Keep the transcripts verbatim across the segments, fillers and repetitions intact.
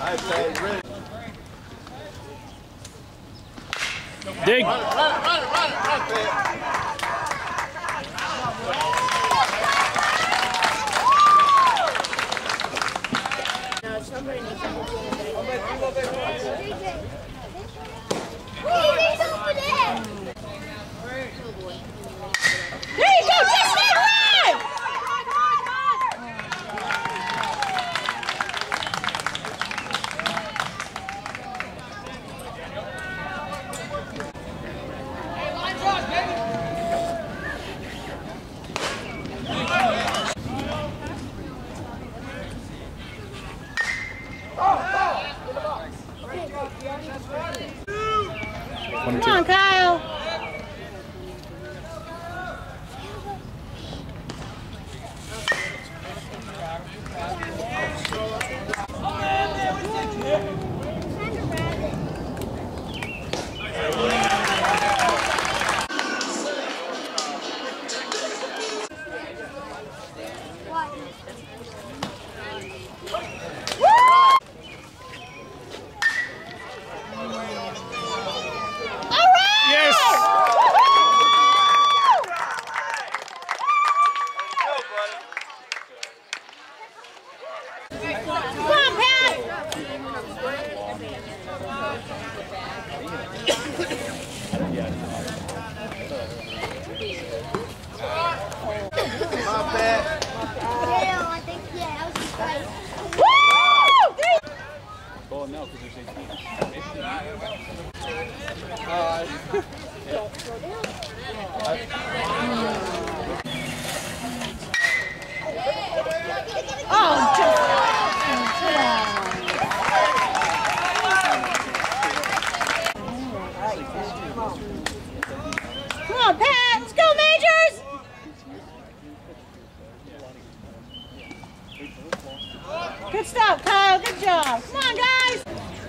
Dig. Run it, run it, run it, run it, run it. No, somebody needs to move over there. There you go, just that run! Come on, Kyle. Come on, Pat! Let's go, Majors! Good stuff, Kyle. Good job. Come on, guys!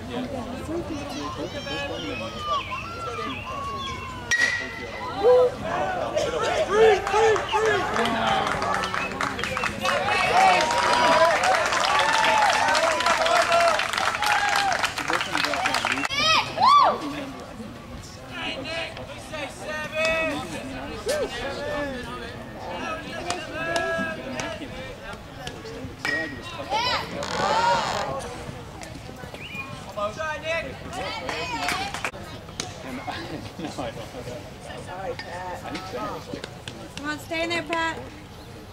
Come on, stay in there, Pat.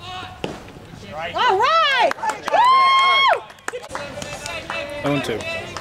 All right! Woo! oh and two.